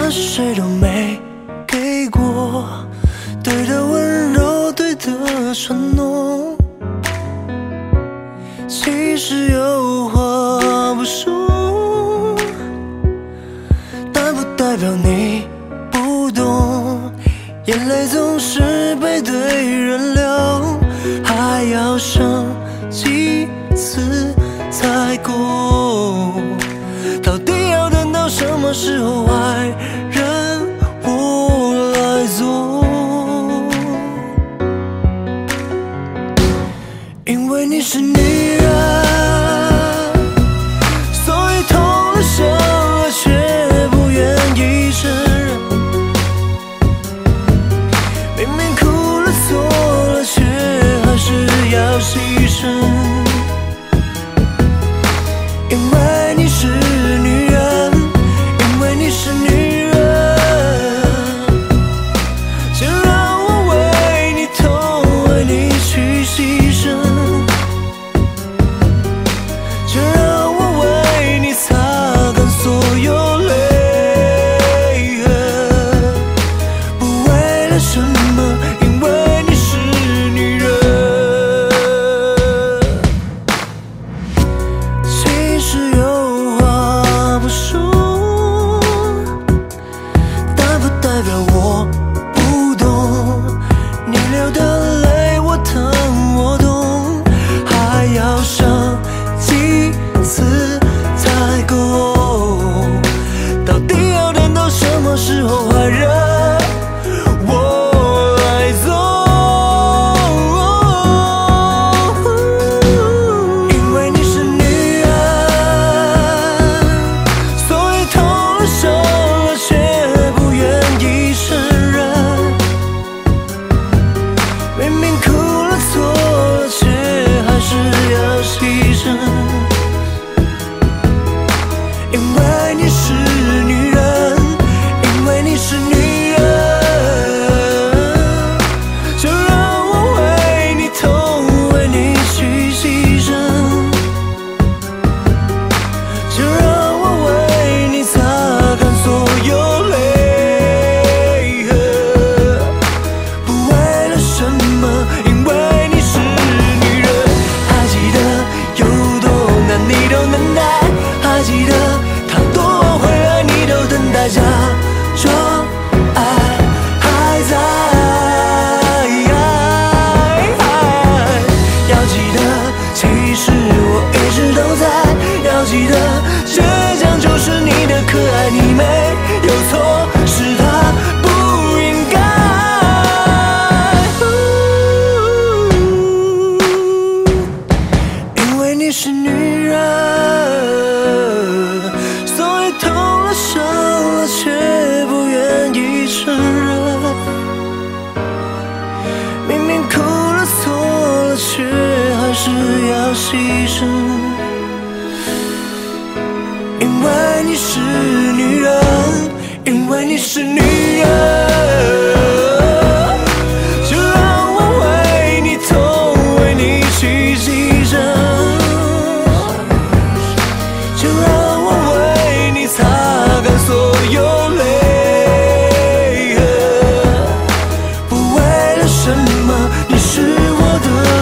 是谁都没给过，对的温柔，对的承诺。其实有话不说，但不代表你不懂。眼泪总是背对人流，还要伤几次才够？到底要等到什么时候，爱人我来做？因为你是女人，所以痛了想了却不愿意承认，明明哭了错了却还是要牺牲。因为你是女人，因为你是女人，就让我为你痛，为你去牺牲，就让我为你擦干所有泪，不为了什么，因为你是女人。其实有话不说，但不代表我不懂。你流的泪我疼我懂，还要伤几次才够？到底要等到什么时候，爱人我来做？因为你是女人，所以痛了伤了却不愿意承认，明明哭了错了却还是要牺牲。因为你是女人，因为你是女人，就让我为你痛，为你去牺牲，就让我为你擦干所有泪，不为了什么，因为你是女人。还记得有多难你都能耐，还记得他多会爱你都等待，假装爱还在。要记得，其实我一直都在。要记得，倔强就是你的可爱，你没有错，是他不应该。因为你是女人，所以痛了伤了却不愿意承认，明明哭了错了却还是要牺牲。因为你是女人，因为你是女人，就让我为你痛，为你去牺牲，就让我为你擦干所有泪，不为了什么，你是我的